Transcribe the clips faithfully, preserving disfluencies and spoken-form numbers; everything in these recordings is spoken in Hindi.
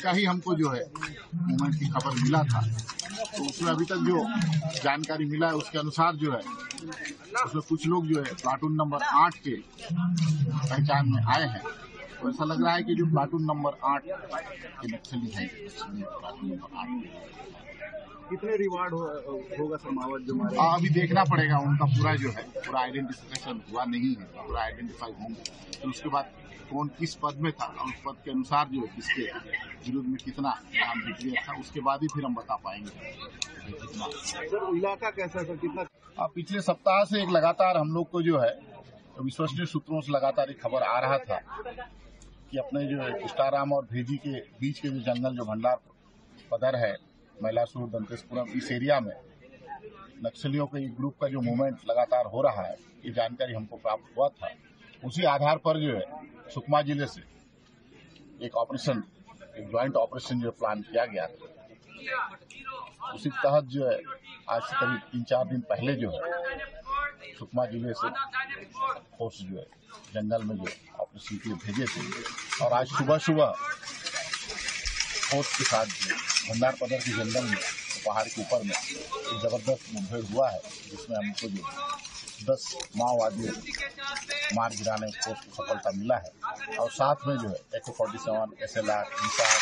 उनका ही हमको जो है मूवमेंट की खबर मिला था। तो उसमें अभी तक जो जानकारी मिला है उसके अनुसार जो है उसमें कुछ लोग जो है प्लाटून नंबर आठ के पहचान में आए हैं। तो ऐसा लग रहा है कि जो प्लाटून नंबर आठ के नक्सली हैं, प्लाटून नंबर आठ कितने रिवार्ड हो, होगा समावत जो हमारे अभी देखना पड़ेगा। उनका पूरा जो है पूरा आइडेंटिफिकेशन हुआ नहीं है, पूरा आइडेंटिफाई होंगे तो उसके बाद कौन किस पद में था और उस पद के अनुसार जो है किसके विरुद्ध में कितना नाम डिक्लेयर था उसके बाद ही फिर हम बता पाएंगे कितना। सर इलाका कैसा है सर, कितना? अब पिछले सप्ताह से एक लगातार हम लोग को जो है विश्वसनीय सूत्रों से लगातार एक खबर आ रहा था कि अपने जो है किस्टाराम और भेजी के बीच के जो जंगल जो भंडार पदर है मैलासुर दंतेशपुरम इस एरिया में नक्सलियों के एक ग्रुप का जो मूवमेंट लगातार हो रहा है ये जानकारी हमको प्राप्त हुआ था। उसी आधार पर जो है सुकमा जिले से एक ऑपरेशन एक ज्वाइंट ऑपरेशन जो प्लान किया गया था। उसी तहत जो है आज से करीब तीन चार दिन पहले जो है सुकमा जिले से फोर्स जो है जंगल में जो ऑपरेशन के लिए भेजे थे और आज सुबह सुबह फोर्स के साथ जो भंडार पदर के जंगल में पहाड़ के ऊपर में एक जबरदस्त मुठभेड़ हुआ है जिसमें हमको जो दस माओवादियों मार गिराने फोर्स को सफलता मिला है और साथ में जो है A K forty seven S L R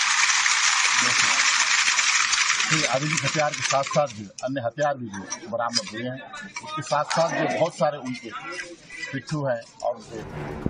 आधुनिक हथियार के साथ साथ जो अन्य हथियार भी जो बरामद हुए हैं। उसके साथ साथ जो बहुत सारे उनके पिट्ठू हैं और उनके